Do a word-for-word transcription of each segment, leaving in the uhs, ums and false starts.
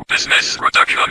Business Production.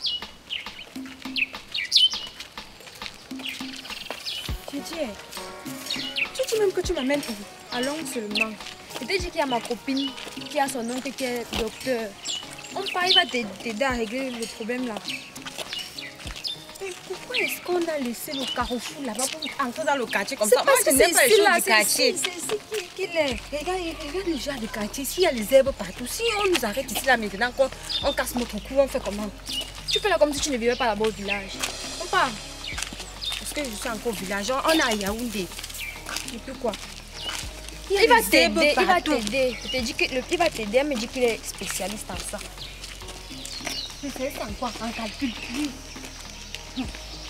Tu dis, tu dis même que tu m'amènes où? À Londres seulement. Je t'ai dit qu'il y a ma copine qui a son oncle qui est docteur. On parle, il va t'aider à régler le problème là. Mais pourquoi est-ce qu'on a laissé le carrefour là-bas pour entrer dans le quartier comme ça? Moi, je n'aime pas les choses du quartier. C'est ici qu'il est. Regarde, regarde le genre de quartier. S'il y a les herbes partout, si on nous arrête ici là maintenant, qu'on on casse notre cou, on fait comment? Tu fais là comme si tu ne vivais pas là-bas au village. On part. Parce que je suis encore au village. On est à Yaoundé. Et puis quoi? Il, il va t'aider, il va t'aider. Je te dis que le, il va t'aider, elle me dit qu'il est spécialiste en ça. Mais c'est en quoi? En calcul. Oui. Hum.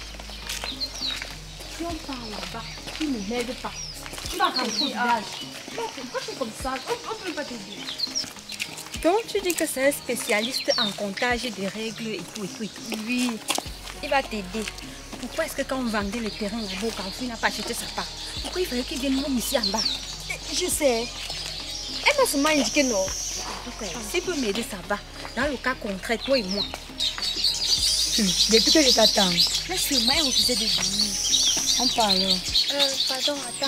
Si on part là-bas, tu ne m'aides pas. Tu vas rentrer au village. Pourquoi c'est comme ça? On ne peut pas t'aider. Donc tu dis que c'est un spécialiste en comptage des règles et tout et tout et tout. Oui. Il va t'aider. Pourquoi est-ce que quand on vendait le terrain là-bas, quand il n'a pas acheté sa part, pourquoi il fallait qu'il vienne nous ici en bas? Je sais. Elle m'a seulement indiqué non. S'il peut m'aider, ça va. Dans le cas contraire, toi et moi. Hum, depuis que je t'attends. Mais c'est moi qui refusais de venir. On parle. Euh, pardon, attends.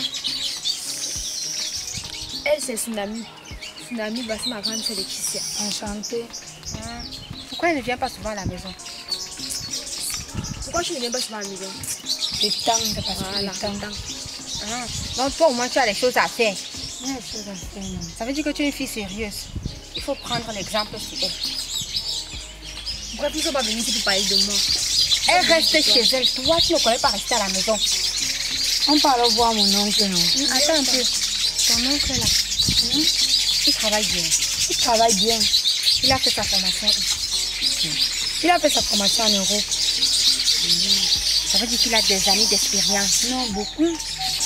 Elle, c'est Tsunami. Tsunami, bah, c'est ma grande sœur Laetitia. Enchantée. Hein? Pourquoi elle ne vient pas souvent à la maison? Pourquoi tu ne viens pas souvent à la maison? Le temps, c'est parce que voilà, le temps. Le temps. Ah. Donc toi au moins tu as les choses à faire. Il y a des choses à faire. Non. Ça veut dire que tu es une fille sérieuse. Il faut prendre l'exemple sur elle. Pourquoi tu ne peux pas venir ici pour parler de moi? Elle reste chez elle. Toi tu ne connais pas rester à la maison. On parle voir mon oncle, non? Attends un peu. Ton oncle là, hmm? Il travaille bien. Il travaille bien. Il a fait sa formation ici. Il a fait sa formation en Europe. Ça veut dire qu'il a des années d'expérience. Non, beaucoup.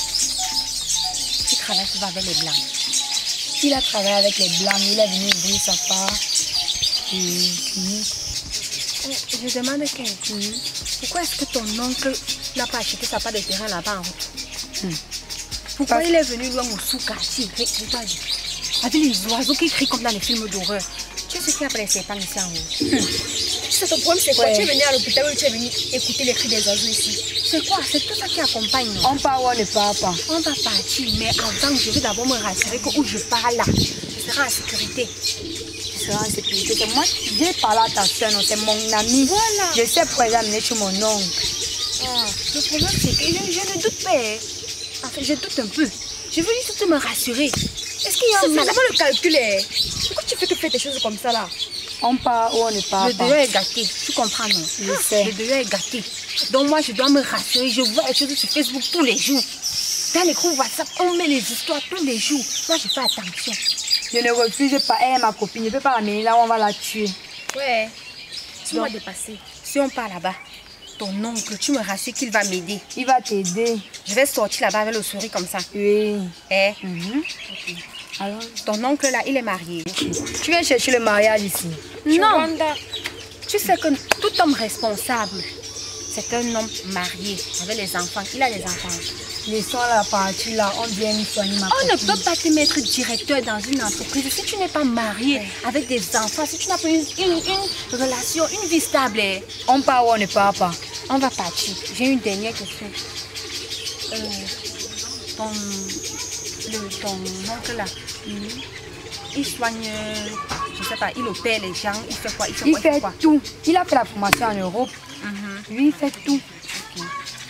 Il travaille souvent avec les blancs. Il a travaillé avec les blancs. Il est venu ouvrir sa part. Et fini. Je demande qu'elle. Mm. Pourquoi est-ce que ton oncle n'a pas acheté sa part de terrain là-bas en route? Mm. Pourquoi Parce... il est venu loin au sous-quartier? Avec les oiseaux qui crient comme dans les films d'horreur. Tu sais ce qu'il y a après les serpents ici en haut? Mm. C'est ton problème, c'est quoi? Ouais. Tu es venu à l'hôpital ou tu es venu écouter les cris des oiseaux ici? C'est quoi? C'est tout ça qui accompagne. Non? On part ou on ne part pas? On va partir, mais avant, je vais d'abord me rassurer que où je pars là, je serai en sécurité. Je serai en sécurité. C'est moi qui vais parler à ta soeur, c'est mon ami. Voilà. Je sais pourquoi elle a amené chez mon oncle. Ah, le problème, c'est que je, je ne doute pas. Enfin, je doute un peu. Je veux juste me rassurer. Est-ce qu'il y a un mal? Le calcul est... Pourquoi tu fais que faire des choses comme ça là? On part ou on ne part le pas. Le dehors est gâté, tu comprends non? Je sais. Le dehors est gâté. Donc moi je dois me rassurer, je vois les choses sur Facebook tous les jours. Dans les groupes WhatsApp, on met les histoires tous les jours. Moi je fais attention. Je ne refuse pas, elle est ma copine, je ne peux pas l'amener là où on va la tuer. Ouais. Tu vas dépasser. Si on part là-bas, ton oncle, tu me rassures qu'il va m'aider. Il va t'aider. Je vais sortir là-bas avec le sourire comme ça. Oui. Eh? Mm-hmm. Okay. Alors, ton oncle là, il est marié. Tu viens chercher le mariage ici? Non. Tu sais que tout homme responsable, c'est un homme marié avec les enfants. Il a des enfants. Laissons la partie là, on vient soigner ma On copine. ne peut pas te mettre directeur dans une entreprise si tu n'es pas marié ouais. avec des enfants, si tu n'as pas une, une, une relation, une vie stable. On part ou on ne part pas? On va partir. J'ai une dernière question. Euh, ton, le, ton oncle là, mm-hmm. il soigne, je ne sais pas, il opère les gens, il fait quoi? Il fait, il quoi, fait, il fait quoi? tout. Il a fait la formation en Europe. Mm-hmm. Lui, il fait tout. Okay.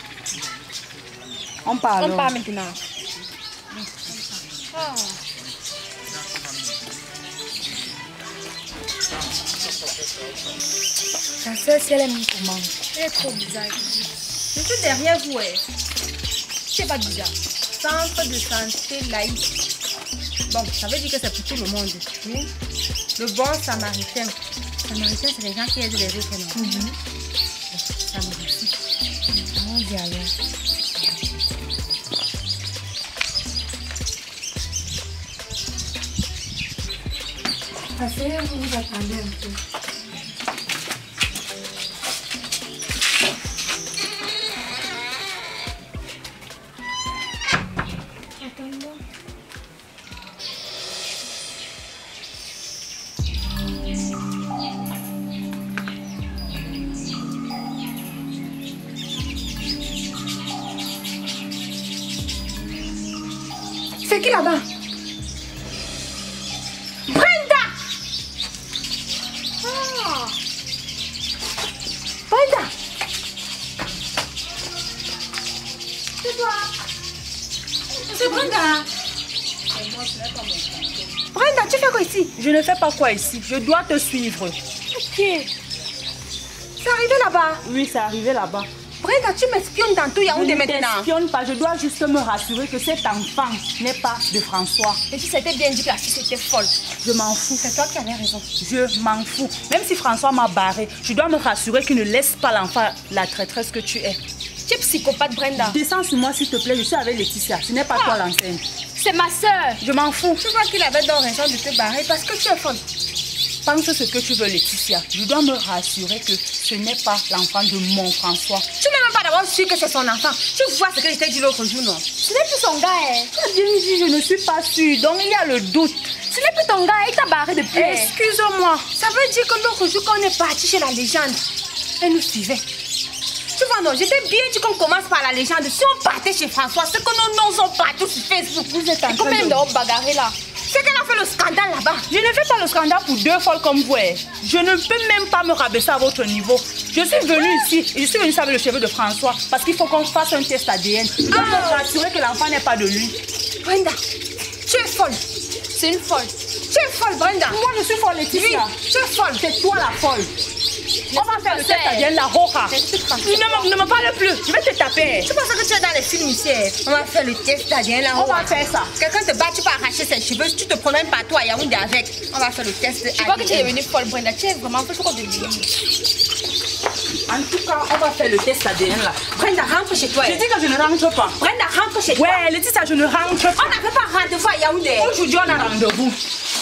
On part. On part maintenant. Oh. Ta soeur, si elle aime comment? Elle est trop bizarre. Je suis derrière vous. Eh. C'est pas bizarre. Centre de santé laïque. Bon, ça veut dire que c'est pour tout le monde. Oui. Le bon samaritain. Samaritain, c'est les gens qui aident les autres, non? Mm-hmm. Bon, ça me réussit. Allons-y alors. Asseyez-vous, vous attendez un peu. Attends-moi. C'est qui là-bas? Brenda! Ah! Brenda! C'est toi? C'est Brenda! Brenda, tu fais quoi ici? Je ne fais pas quoi ici. Je dois te suivre. Ok. C'est arrivé là-bas? Oui, c'est arrivé là-bas. Brenda, tu m'espionnes dans tout Yaoundé maintenant. Je ne t'espionne pas. Je dois juste me rassurer que cet enfant n'est pas de François. Et tu s'étais bien dit que la fille était folle. Je m'en fous. C'est toi qui avais raison. Je m'en fous. Même si François m'a barré, je dois me rassurer qu'il ne laisse pas l'enfant la traîtresse que tu es. Tu es psychopathe, Brenda. Descends sur moi, s'il te plaît. Je suis avec Laetitia. Ce n'est pas Ah. toi l'enseigne. C'est ma soeur. Je m'en fous. Tu vois qu'il avait donc raison de te barrer parce que tu es folle. Pense ce que tu veux, Laetitia. Je dois me rassurer que ce n'est pas l'enfant de mon François. Tu n'es même pas d'abord sûr que c'est son enfant. Tu vois ce que je t'ai dit l'autre jour, non? Ce n'est plus son gars, hein. Tu as bien dit, je ne suis pas sûre. Donc il y a le doute. Ce n'est plus ton gars, il t'a barré depuis. Excuse-moi. Ça veut dire que l'autre jour, quand on est parti chez la légende, elle nous suivait. Tu vois, non, j'étais bien dit qu'on commence par la légende. Si on partait chez François, c'est que nos noms sont partout sur Facebook. Vous êtes en train Combien de... de bagarrer là? C'est qu'elle a fait le scandale là-bas. Je ne fais pas le scandale pour deux folles comme vous. eh. Je ne peux même pas me rabaisser à votre niveau. Je suis venue ici et je suis venue avec le cheveu de François parce qu'il faut qu'on fasse un test A D N. Je dois Ah. me rassurer que l'enfant n'est pas de lui. Brenda, tu es folle. C'est une folle. Tu es folle, Brenda. Moi, je suis folle, Laetitia. Oui, tu es folle. C'est toi la folle. On va faire le test A D N, la roja. Laisse-moi Ne me, ne me parle plus. Je vais te taper. Tu penses que tu es dans les films ici? On va faire le test A D N là. On va faire ça. Quelqu'un te bat, tu peux arracher ses cheveux. Si tu te promènes partout à Yaoundé avec, on va faire le test A D N. Je vois que tu es devenue folle, Brenda. Tu es vraiment folle. Pourquoi tu es devenue? En tout cas, on va faire le test A D N là. Brenda, rentre chez toi. Je dis que je ne rentre pas. Brenda, rentre chez toi. Ouais, Laetitia, je ne rentre pas. On n'avait pas rendez-vous à Yaoundé. Aujourd'hui, on a rendez-vous.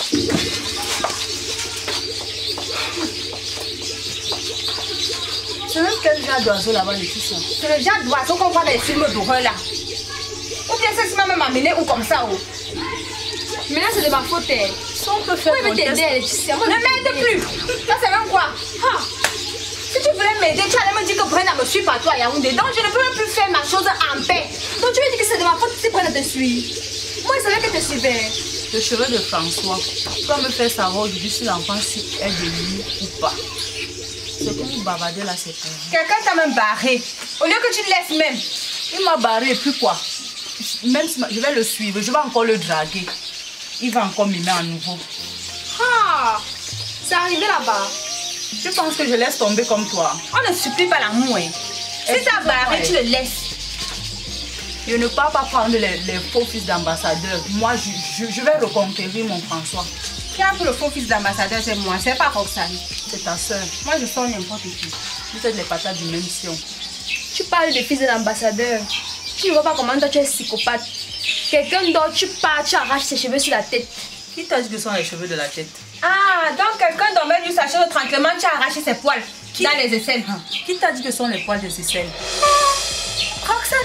C'est même quel genre d'oiseau là-bas, Laetitia? C'est le genre d'oiseau qu'on voit dans les films d'horreur là. Ou bien c'est même amené ou comme ça. Oh. Maintenant, c'est de ma faute. Eh. Si on peut faire Moi, je mon vais test. t'aider, Laetitia. Ne m'aide plus. Ça, c'est même quoi? Ah. Si tu voulais m'aider, tu allais me dire que Brenda me suit partout à Yaoundé. Donc, je ne peux même plus faire ma chose en paix. Donc, tu me dis que c'est de ma faute si Brenda te suit. Moi, je savais qu'elle te suivait. Le cheveu de François. Tu vas me faire savoir aujourd'hui si l'enfant est de lui ou pas. Ce que vous bavardez là, c'est pour vous. Quelqu'un t'a même barré. Au lieu que tu le laisses même. Il m'a barré et puis quoi? Même si je vais le suivre, je vais encore le draguer. Il va encore m'aimer à nouveau. Ah, c'est arrivé là-bas. Tu penses que je laisse tomber comme toi? On ne supplie pas l'amour. Hein. Si t'as barré, tu le laisses. Je ne peux pas prendre les, les faux fils d'ambassadeur. Moi, je, je, je vais reconquérir mon François. Qui a pris le faux fils d'ambassadeur, c'est moi, c'est pas Roxane. C'est ta soeur. Moi, je sors n'importe qui. Vous êtes les patates du même sion. Tu parles de fils de l'ambassadeur. Tu ne vois pas comment toi tu es psychopathe. Quelqu'un d'autre, tu pars, tu arraches ses cheveux sur la tête. Qui t'a dit que ce sont les cheveux de la tête? Ah, donc quelqu'un dormait lui sa chose tranquillement, tu as arraché ses poils Qui? dans les aisselles. Ah, qui t'a dit que ce sont les poils de Cécile? Ah, Roxane.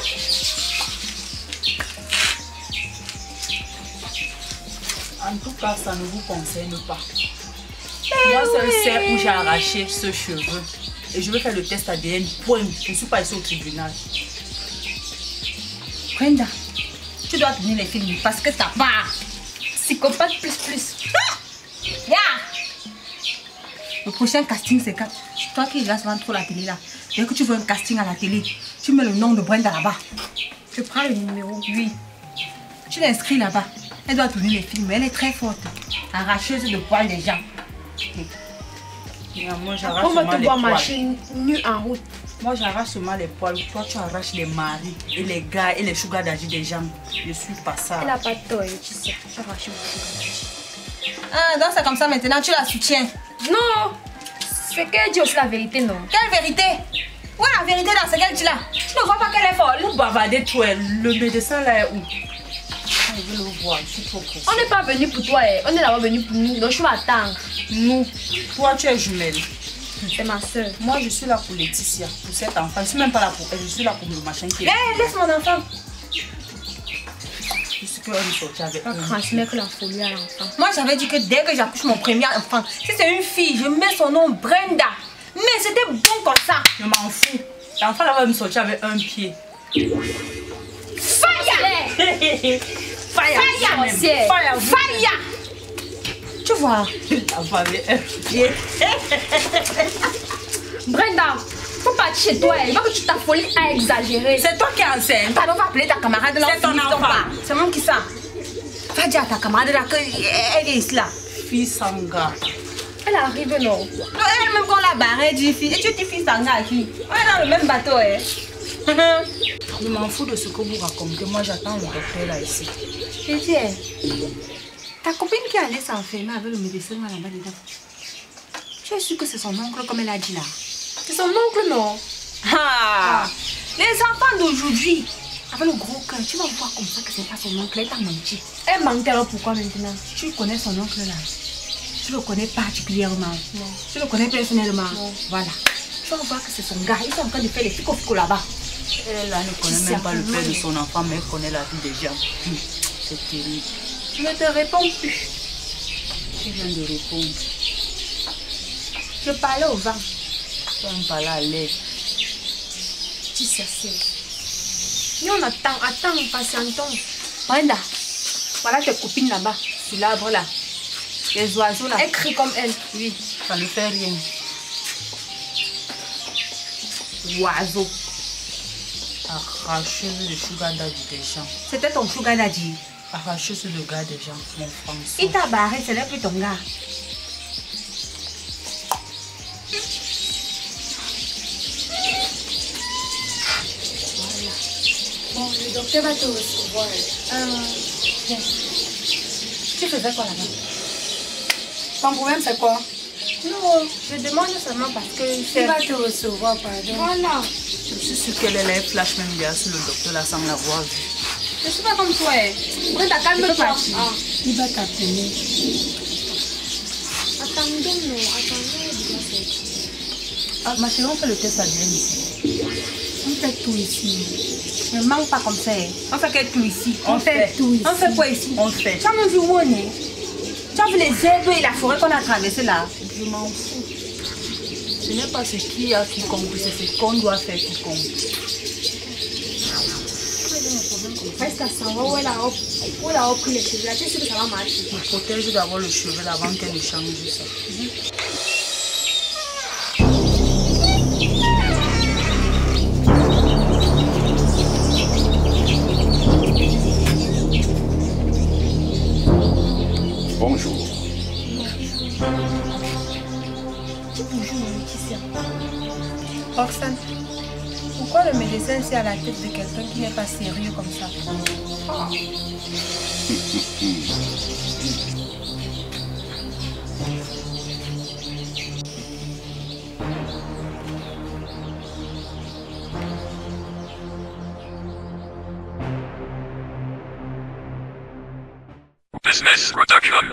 En tout cas, ça ne vous concerne pas. Eh Moi seul oui. sais où j'ai arraché ce cheveu. Et je vais faire le test A D N. Point. Je ne suis pas ici au tribunal. Brenda, tu dois tourner les films parce que t'as pas. Psychopathe plus plus. Ah! Yeah. Le prochain casting, c'est quand toi qui regardes souvent trop la télé là. Dès que tu veux un casting à la télé, tu mets le nom de Brenda là-bas. Je prends le numéro. Oui. Tu l'inscris là-bas. Elle doit tourner les films. Elle est très forte. Arracheuse de poils des gens. Yeah, moi, j'arrache On va seulement te les voir poils. marcher nu en route. Moi, j'arrache seulement les poils. Toi, tu arraches les maris et les gars et les sugar daddy des gens. Je suis pas ça. Elle n'a pas tort, Laetitia. Tu as arraché mon. Ah, donc c'est comme ça maintenant, tu la soutiens. Non, c'est qu'elle dit aussi la vérité, non? Quelle vérité? Où est la vérité dans ce qu'elle dit là? Tu ne vois pas qu'elle est folle? Vous bavardez toi. Le médecin là est où? Je veux le voir. Je suis trop pressée. On n'est pas venu pour toi, eh. On est là-bas venu pour nous, donc je vais attendre. Nous, toi, tu es jumelle. C'est ma soeur. Moi, je suis là pour Laetitia, pour cet enfant. Je suis même pas là pour elle. Je suis là pour le machin qui est. Hé, laisse mon enfant. Je suis qu'elle me sortit avec On va un. transmettre la folie à l'enfant. Moi, j'avais dit que dès que j'accouche mon premier enfant, si c'est une fille, je mets son nom Brenda. Mais c'était bon comme ça. Je m'en fous. L'enfant là va me sortir avec un pied. Fire! Faya. Sorcière. Faya. Faya. Tu vois. La femme est Brenda, faut pas chez toi. Il va que tu t'affolies à exagérer. C'est toi qui es enceinte. Pardon, va appeler ta camarade là. C'est ton enfant. C'est moi qui ça. Va dire à ta camarade là qu'elle est ici là. Fille Sanga. Elle arrive non. Non, elle même quand la barre dit fille. Et tu dis fille Sanga à qui? On est dans le même bateau, hein. Je m'en fous de ce que vous racontez. Moi, j'attends le docteur là ici. Kétier, ta copine qui allait s'enfermer avec le médecin là-bas dedans. Tu es sûre que c'est son oncle comme elle a dit là? C'est son oncle non. Ah, les enfants d'aujourd'hui, avec le gros cœur, tu vas voir comme ça que c'est pas son oncle, elle t'a menti. Elle manque alors pourquoi maintenant? Tu connais son oncle là? Tu le connais particulièrement? Non. Tu le connais personnellement? Non. Voilà. Tu vas voir que c'est son gars, ils sont en train de faire les fico-fico là-bas. Elle là ne connaît même pas le père de son enfant, mais elle connaît la vie des gens. Hum, C'est terrible. Je ne te réponds plus. Tu viens de répondre. Je parlais au vent. Tu vas me parler à l'aide. Tu sais, c'est. Nous on attend, attends, patientons. Brenda, voilà tes copines là-bas, sur l'arbre là. Les oiseaux là. Elle crie comme elle. Oui, ça ne fait rien. Oiseaux. Arracheuse le sugar daddy des gens. C'était ton sugar daddy. Arracheuse le gars des gens, mon François. Il t'a barré, ce n'est plus ton gars. Bon, le docteur va te recevoir. Euh, bien. Tu faisais quoi là-bas? Ton problème c'est quoi? Non, je demande seulement parce que Il va te recevoir, pardon. Voilà. Je suis sûre qu'elle est là, elle flash même bien sur le docteur là sans l'avoir vu. Je suis pas comme toi. Brenda, calme-toi. Ah. Il va t'appeler. Attendons, non, attendons. Ah, ma chérie, on fait le test A D N ici. On fait tout ici. Ne manque pas comme ça. Hein. On fait que tout ici. On fait tout ici. On fait quoi ici? On fait. Tu as même vu où on est? Tu as vu les herbes et la forêt qu'on a traversée là? Je m'en fous. Ce n'est pas ce qui a qui compte, c'est ce qu'on doit faire qui compte. Reste à savoir où elle a, où elle a repris les cheveux. Là, tu sais que ça va marcher. Je protège d'abord le cheveu avant qu'elle ne change ça. Bonjour. Roxane, pourquoi le médecin c'est à la tête de quelqu'un qui n'est pas sérieux comme ça? Oh. Business Production.